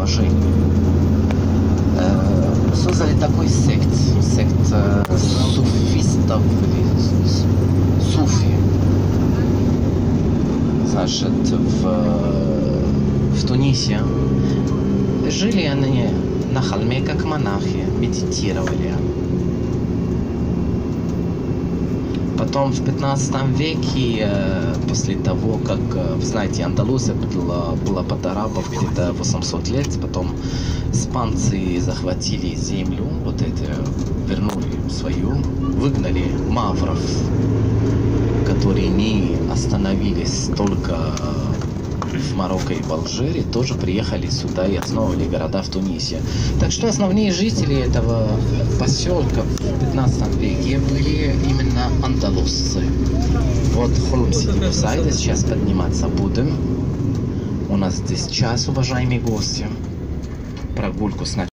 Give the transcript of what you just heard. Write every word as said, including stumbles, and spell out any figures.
жили. Создали такой сект, сект суфистов или суфи. Значит, в, в Тунисе жили они на холме как монахи, медитировали. Потом в пятнадцатом веке, после того, как, вы знаете, Андалусия была, была под арабов где-то восемьсот лет, потом испанцы захватили землю, вот это, вернули свою, выгнали мавров, которые не остановились только в Марокко и в Алжире, тоже приехали сюда и основывали города в Тунисе. Так что основные жители этого поселка в пятнадцатом веке были именно андалусцы. Вот холм Сиди Бусайда, сейчас подниматься будем. У нас здесь час, уважаемые гости. Прогулку с